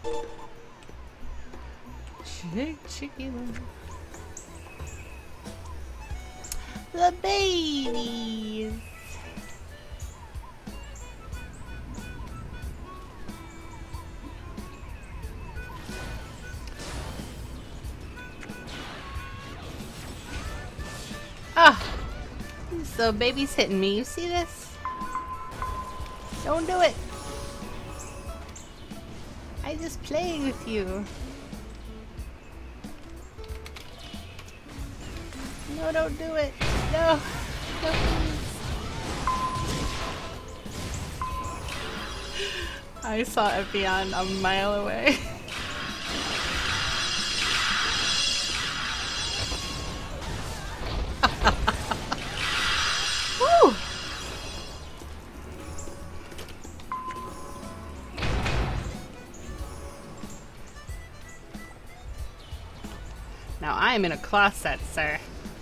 Chicky. The babies. Ah, so baby's hitting me. You see this? Don't do it. I just play with you. No, don't do it. No. No, please. I saw Epion a mile away. Woo! Now I am in a closet, sir.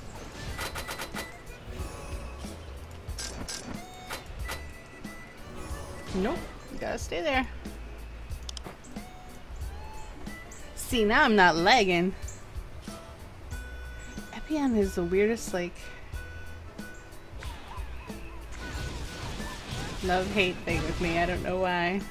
Nope, you gotta stay there. See, now I'm not lagging. Epion is the weirdest, like, love-hate thing with me. I don't know why.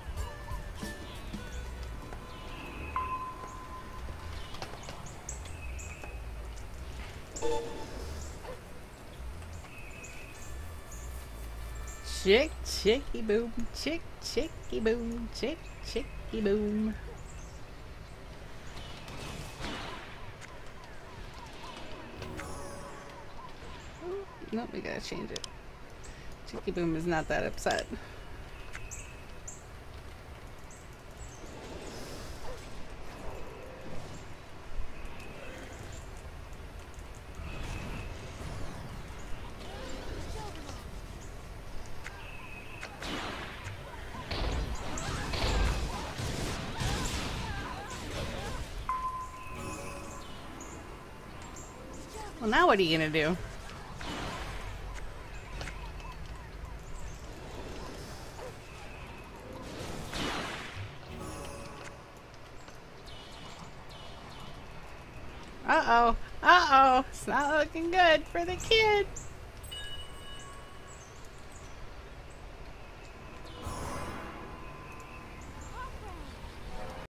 Chick, chicky boom, chick, chicky boom, chick, chicky boom. Ooh, nope, we gotta change it. Chicky boom is not that upset. Well, now what are you gonna do? Uh-oh. Uh-oh. It's not looking good for the kid.